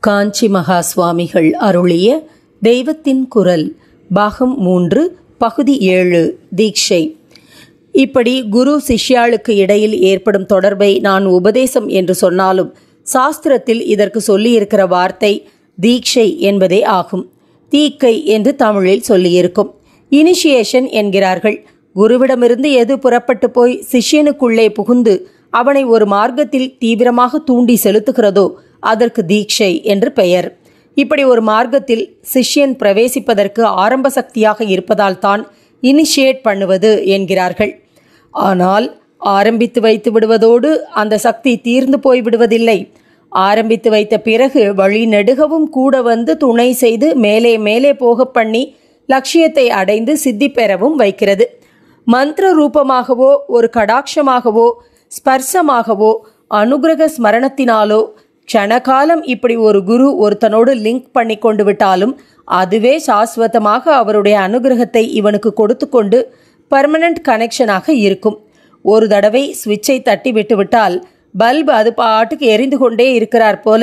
காஞ்சி மகா சுவாமிகள் அருளிய தெய்வத்தின் குரல் பாகம் 3 பகுதி 7 தீட்சை. இப்படி குரு சிஷ்யாளுக்கு இடையில் ஏற்படும் தொடர்பை நான் உபதேசம் என்று சொன்னாலும் சாஸ்திரத்தில் இதற்கு சொல்லியிருக்கிற வார்த்தை தீட்சை என்பதே ஆகும். தீக்கை என்று தமிழில் சொல்லியிருக்கும். இனிஷியேஷன் என்கிறார்கள். குருவிடமிருந்து எது புறப்பட்டு போய் சிஷ்யனுக்குள்ளே புகுந்து அவனை ஒரு மார்க்கத்தில் தீவிரமாக தூண்டி செலுத்துகிறதோ அதற்கு தீட்சை என்று பெயர். இப்படி ஒரு மார்க்கத்தில் சிஷ்யன் பிரவேசிப்பதற்கு ஆரம்ப சக்தியாக இருப்பதால் தான் இனிஷியேட் பண்ணுவது என்கிறார்கள். ஆனால் ஆரம்பித்து வைத்து விடுவதோடு அந்த சக்தி தீர்ந்து போய் விடுவதில்லை. ஆரம்பித்து வைத்த பிறகு வழி நெடுகவும் கூட வந்து துணை செய்து மேலே மேலே போக பண்ணி லட்சியத்தை அடைந்து சித்தி பெறவும் வைக்கிறது. மந்திர ரூபமாகவோ ஒரு கடாட்சமாகவோ ஸ்பர்சமாகவோ அனுகிரக ஸ்மரணத்தினாலோ க்ஷணகாலம் இப்படி ஒரு குரு ஒருத்தனோடு லிங்க் பண்ணி கொண்டு விட்டாலும் அதுவே சாஸ்வதமாக அவருடைய அனுகிரகத்தை இவனுக்கு கொடுத்து கொண்டு பர்மனண்ட் கனெக்ஷனாக இருக்கும். ஒரு தடவை ஸ்விட்சை தட்டி விட்டு விட்டால் பல்பு அது பாட்டுக்கு எரிந்து கொண்டே இருக்கிறார் போல.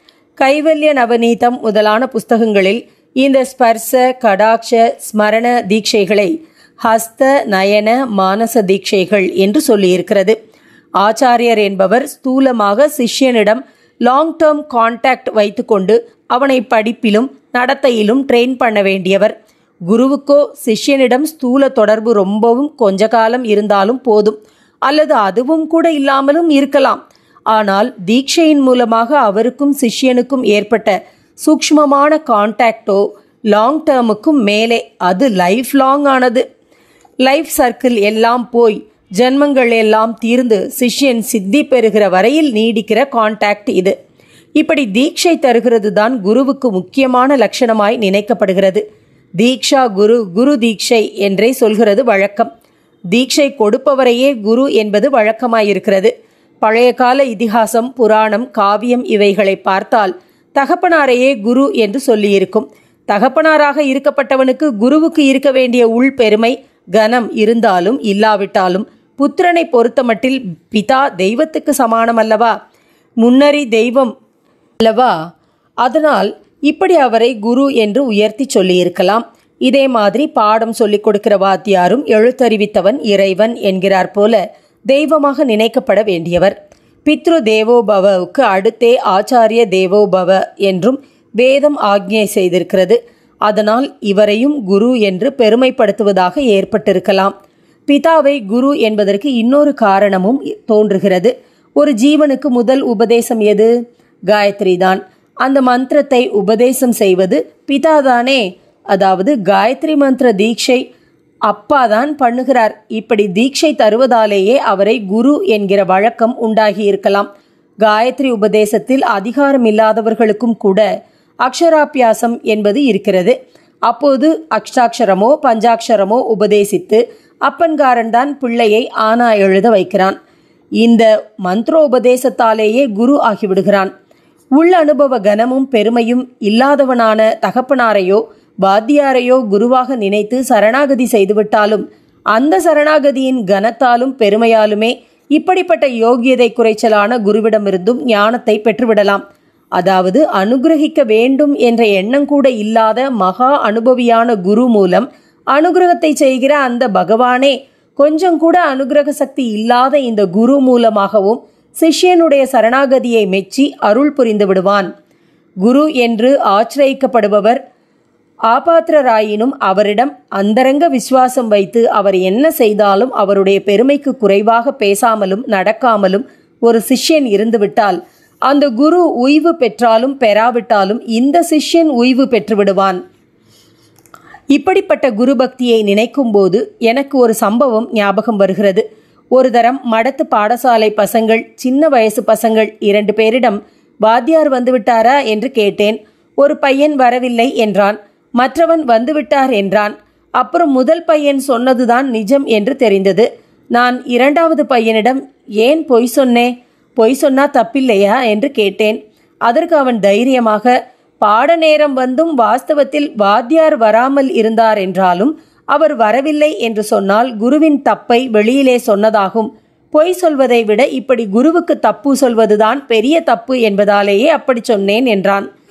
கைவல்ய நவநீதம் முதலான புஸ்தகங்களில் இந்த ஸ்பர்ச கடாட்ச ஸ்மரண தீட்சைகளை ஹஸ்த நயன மானச தீட்சைகள் என்று சொல்லியிருக்கிறது. ஆச்சாரியர் என்பவர் ஸ்தூலமாக சிஷ்யனிடம் லாங் டேர்ம் கான்டாக்ட் வைத்துக்கொண்டு அவனை படிப்பிலும் நடத்தையிலும் ட்ரெயின் பண்ண வேண்டியவர். குருவுக்கோ சிஷ்யனிடம் ஸ்தூல தொடர்பு ரொம்பவும் கொஞ்ச காலம் இருந்தாலும் போதும், அல்லது அதுவும் கூட இல்லாமலும் இருக்கலாம். ஆனால் தீட்சையின் மூலமாக அவருக்கும் சிஷ்யனுக்கும் ஏற்பட்ட சூக்ஷ்மமான கான்டாக்டோ லாங் டேர்முக்கும் மேலே, அது லைஃப் லாங் ஆனது. லைஃப் சர்க்கிள் எல்லாம் போய் ஜன்மங்கள் எல்லாம் தீர்ந்து சிஷ்யன் சித்தி பெறுகிற வரையில் நீடிக்கிற கான்டாக்ட் இது. இப்படி தீட்சை தருகிறது தான் குருவுக்கு முக்கியமான லட்சணமாய் நினைக்கப்படுகிறது. தீக்ஷா குரு, குரு தீட்சை என்றே சொல்கிறது வழக்கம். தீட்சை கொடுப்பவரையே குரு என்பது வழக்கமாயிருக்கிறது. பழைய கால இதிகாசம், புராணம், காவியம் இவைகளை பார்த்தால் தகப்பனாரையே குரு என்று சொல்லியிருக்கும். தகப்பனாராக இருக்கப்பட்டவனுக்கு குருவுக்கு இருக்க வேண்டிய உள் பெருமை கனம் இருந்தாலும் இல்லாவிட்டாலும் புத்திரனை பொறுத்தமட்டில் பிதா தெய்வத்துக்கு சமானம் அல்லவா, முன்னறி தெய்வம் அல்லவா. அதனால் இப்படி அவரை குரு என்று உயர்த்தி சொல்லியிருக்கலாம். இதே மாதிரி பாடம் சொல்லிக் கொடுக்கிற வாத்தியாரும் எழுத்தறிவித்தவன் இறைவன் என்கிறார் போல தெய்வமாக நினைக்கப்பட வேண்டியவர். பித்ரு தேவோபவவுக்கு அடுத்தே ஆச்சாரிய தேவோபவ என்றும் வேதம் ஆக்ஞை செய்திருக்கிறது. அதனால் இவரையும் குரு என்று பெருமைப்படுத்துவதாக ஏற்பட்டிருக்கலாம். பிதாவை குரு என்பதற்கு இன்னொரு காரணமும் தோன்றுகிறது. ஒரு ஜீவனுக்கு முதல் உபதேசம் எது? காயத்ரி தான். அந்த மந்திரத்தை உபதேசம் செய்வது பிதாதானே. அதாவது காயத்ரி மந்திர தீட்சை அப்பாதான் பண்ணுகிறார். இப்படி தீட்சை தருவதாலேயே அவரை குரு என்கிற வழக்கம் உண்டாகியிருக்கலாம். காயத்ரி உபதேசத்தில் அதிகாரம் இல்லாதவர்களுக்கும் கூட அக்ஷராபியாசம் என்பது இருக்கிறது. அப்போது அஷ்டாட்சரமோ பஞ்சாட்சரமோ உபதேசித்து அப்பன்காரன் தான் பிள்ளையை ஆனா எழுத வைக்கிறான். இந்த மந்திரோபதேசத்தாலேயே குரு ஆகிவிடுகிறான். உள் அனுபவ கனமும் பெருமையும் இல்லாதவனான தகப்பனாரையோ வாத்தியாரையோ குருவாக நினைத்து சரணாகதி செய்துவிட்டாலும் அந்த சரணாகதியின் கனத்தாலும் பெருமையாலுமே இப்படிப்பட்ட யோகியதை குறைச்சலான குருவிடமிருந்தும் ஞானத்தை பெற்றுவிடலாம். அதாவது அனுகிரகிக்க வேண்டும் என்ற எண்ணம் கூட இல்லாத மகா அனுபவியான குரு மூலம் அனுகிரகத்தை செய்கிற அந்த பகவானே கொஞ்சம் கூட அனுகிரக சக்தி இல்லாத இந்த குரு மூலமாகவும் சிஷ்யனுடைய சரணாகதியை மெச்சி அருள் புரிந்து விடுவான். குரு என்று ஆச்சிரயிக்கப்படுபவர் ஆபாத்திரராயினும் அவரிடம் அந்தரங்க விசுவாசம் வைத்து அவர் என்ன செய்தாலும் அவருடைய பெருமைக்கு குறைவாக பேசாமலும் நடக்காமலும் ஒரு சிஷ்யன் இருந்துவிட்டால் அந்த குரு உய்வு பெற்றாலும் பெறாவிட்டாலும் இந்த சிஷ்யன் உய்வு பெற்று விடுவான். இப்படிப்பட்ட குரு பக்தியை நினைக்கும் போது எனக்கு ஒரு சம்பவம் ஞாபகம் வருகிறது. ஒரு தரம் மடத்து பாடசாலை பசங்கள், சின்ன வயசு பசங்கள் 2 பேரிடம் வாத்தியார் வந்துவிட்டாரா என்று கேட்டேன். ஒரு பையன் வரவில்லை என்றான். மற்றவன் வந்துவிட்டார் என்றான். அப்புறம் முதல் பையன் சொன்னதுதான் நிஜம் என்று தெரிந்தது. நான் 2வது பையனிடம் ஏன் பொய் சொன்னே, பொய் சொன்னா தப்பில்லையா என்று கேட்டேன். அதற்கு அவன் தைரியமாக, பாட நேரம் வந்தும் வாஸ்தவத்தில் வாத்தியார் வராமல் இருந்தார் என்றாலும் அவர் வரவில்லை என்று சொன்னால் குருவின் தப்பை வெளியிலே சொன்னதாகும். பொய் சொல்வதை விட இப்படி குருவுக்கு தப்பு சொல்வதுதான் பெரிய தப்பு என்பதாலேயே அப்படி சொன்னேன் என்றான்.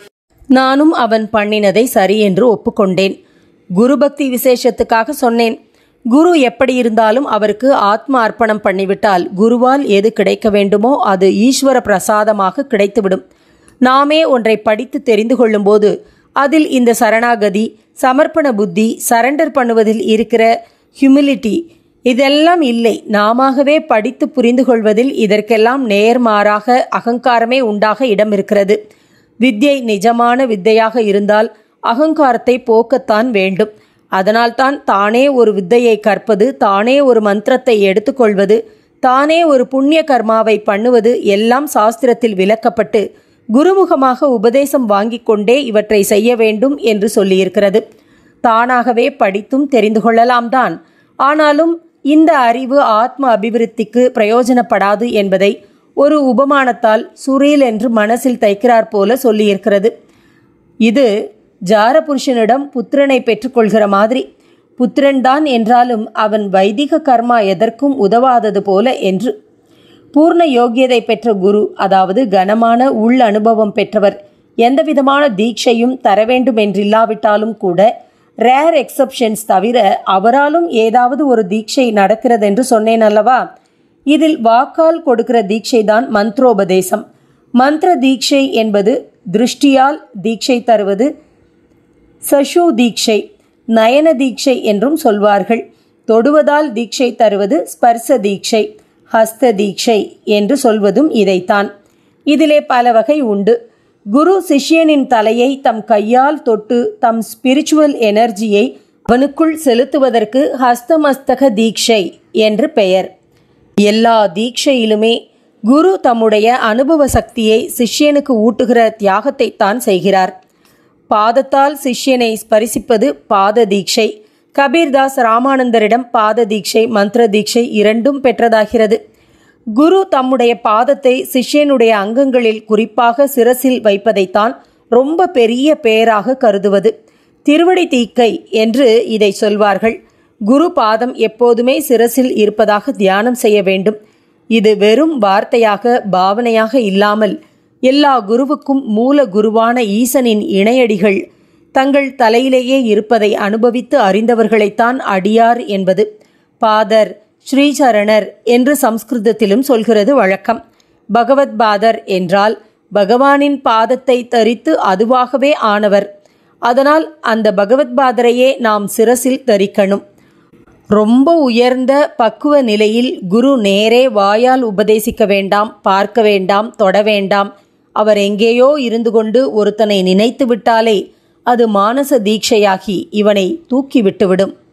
நானும் அவன் பண்ணினதை சரி என்று ஒப்புக்கொண்டேன். குரு பக்தி விசேஷத்துக்காக சொன்னேன். குரு எப்படி இருந்தாலும் அவருக்கு ஆத்ம அர்ப்பணம் பண்ணிவிட்டால் குருவால் எது கிடைக்க வேண்டுமோ அது ஈஸ்வர பிரசாதமாக கிடைத்துவிடும். நாமே ஒன்றை படித்து தெரிந்து கொள்ளும்போது அதில் இந்த சரணாகதி, சமர்ப்பண புத்தி, சரண்டர் பண்ணுவதில் இருக்கிற ஹியூமிலிட்டி இதெல்லாம் இல்லை. நாமவே படித்து புரிந்து கொள்வதில் இதற்கெல்லாம் நேர்மாறாக அகங்காரமே உண்டாக இடம் இருக்கிறது. வித்யை நிஜமான வித்தையாக இருந்தால் அகங்காரத்தை போக்கத்தான் வேண்டும். அதனால்தான் தானே ஒரு வித்தையை கற்பது, தானே ஒரு மந்திரத்தை எடுத்துக்கொள்வது, தானே ஒரு புண்ணிய கர்மாவை பண்ணுவது எல்லாம் சாஸ்திரத்தில் விளக்கப்பட்டு குருமுகமாக உபதேசம் வாங்கி கொண்டே இவற்றை செய்ய வேண்டும் என்று சொல்லியிருக்கிறது. தானாகவே படித்தும் தெரிந்து கொள்ளலாம் தான். ஆனாலும் இந்த அறிவு ஆத்ம அபிவிருத்திக்கு பிரயோஜனப்படாது என்பதை ஒரு உபமானத்தால் சுரீல் என்று மனசில் தைக்கிறார் போல சொல்லியிருக்கிறது. இது ஜாரபுருஷனிடம் புத்திரனை பெற்றுக்கொள்கிற மாதிரி. புத்திரன்தான் என்றாலும் அவன் வைதிக கர்மா எதற்கும் உதவாதது போல என்று. பூர்ண யோக்கியதை பெற்ற குரு, அதாவது கனமான உள் அனுபவம் பெற்றவர், எந்தவிதமான தீட்சையும் தர வேண்டும் என்றில்லாவிட்டாலும் கூட ரேர் எக்ஸப்ஷன்ஸ் தவிர அவராலும் ஏதாவது ஒரு தீட்சை நடக்கிறது என்று சொன்னேன் அல்லவா? இதில் வாக்கால் கொடுக்கிற தீட்சை தான் மந்திரோபதேசம். மந்திர தீட்சை என்பது திருஷ்டியால் தீட்சை தருவது. சஷு தீட்சை, நயன தீட்சை என்றும் சொல்வார்கள். தொடுவதால் தீட்சை தருவது ஸ்பர்ச தீட்சை, ஹஸ்த தீட்சை என்று சொல்வதும் இதைத்தான். இதிலே பல வகை உண்டு. குரு சிஷ்யனின் தலையை தம் கையால் தொட்டு தம் ஸ்பிரிச்சுவல் எனர்ஜியை அவனுக்குள் செலுத்துவதற்கு ஹஸ்தமஸ்தக தீட்சை என்று பெயர். எல்லா தீட்சையிலுமே குரு தம்முடைய அனுபவ சக்தியை சிஷ்யனுக்கு ஊட்டுகிற தியாகத்தை தான் செய்கிறார். பாதத்தால் சிஷ்யனை ஸ்பரிசிப்பது பாத தீட்சை. கபீர்தாஸ் ராமானந்தரிடம் பாத தீட்சை, மந்திர தீட்சை இரண்டும் பெற்றதாகிறது. குரு தம்முடைய பாதத்தை சிஷ்யனுடைய அங்கங்களில், குறிப்பாக சிரசில் வைப்பதைத்தான் ரொம்ப பெரிய பேராக கருதுவது. திருவடி தீக்கை என்று இதை சொல்வார்கள். குரு பாதம் எப்போதுமே சிரசில் இருப்பதாக தியானம் செய்ய வேண்டும். இது வெறும் வார்த்தையாக, பாவனையாக இல்லாமல் எல்லா குருவுக்கும் மூல குருவான ஈசனின் இணையடிகள் தங்கள் தலையிலேயே இருப்பதை அனுபவித்து அறிந்தவர்களைத்தான் அடியார் என்பது. பாதர், ஸ்ரீசரணர் என்று சம்ஸ்கிருதத்திலும் சொல்கிறது வழக்கம். பகவத் பாதர் என்றால் பகவானின் பாதத்தை தரித்து அதுவாகவே ஆனவர். அதனால் அந்த பகவத் பாதரையே நாம் சிரசில் தரிக்கணும். ரொம்ப உயர்ந்த பக்குவ நிலையில் குரு நேரே வாயால் உபதேசிக்க வேண்டாம், பார்க்க வேண்டாம், தொட வேண்டாம். அவர் எங்கேயோ இருந்து கொண்டு ஒருத்தனை நினைத்து விட்டாலே அது மானச தீட்சையாகி இவனை தூக்கி விட்டுவிடும்.